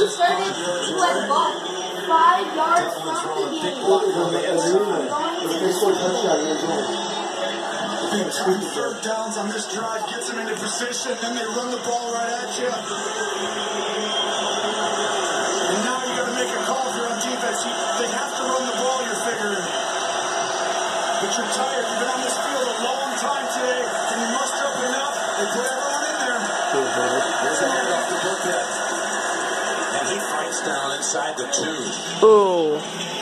who started who had ball 5 yards from the game. Third downs on this drive gets them into position, then they run the ball right at you. And now you got to make a call if you're on defense. They have to run the ball, you're figuring. But you're tired. You've been on this field a long time today. Can you muster up enough? They put everyone in there. There's a handoff to Burkhead. And he fights down inside the 2. Ooh.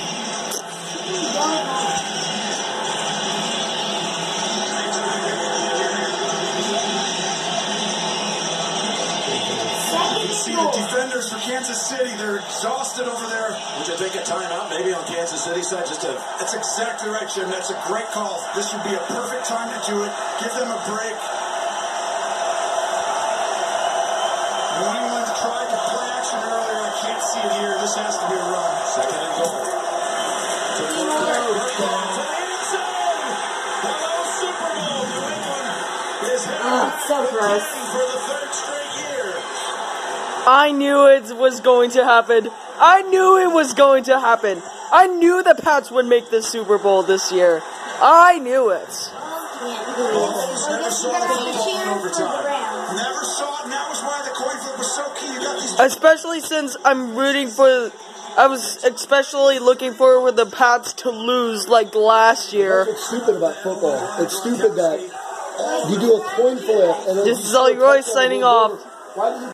The defenders for Kansas City, they're exhausted over there. Would you take a timeout maybe on Kansas City side? That's exactly right, Jim. That's a great call. This would be a perfect time to do it. Give them a break. New England tried to play action earlier. I can't see it here. This has to be a run. Second and goal. To the Hello, Super Bowl. New England is headed so gross. For the 3rd straight year. I knew it was going to happen. I knew it was going to happen. I knew the Pats would make the Super Bowl this year. I knew it. Never saw it, and that was why the coin flip was so key. You got these. Especially since I'm rooting for. I was especially looking for the Pats to lose like last year. It's stupid about football. It's stupid that you do a coin flip and this is Ollie Roy signing off. Why do you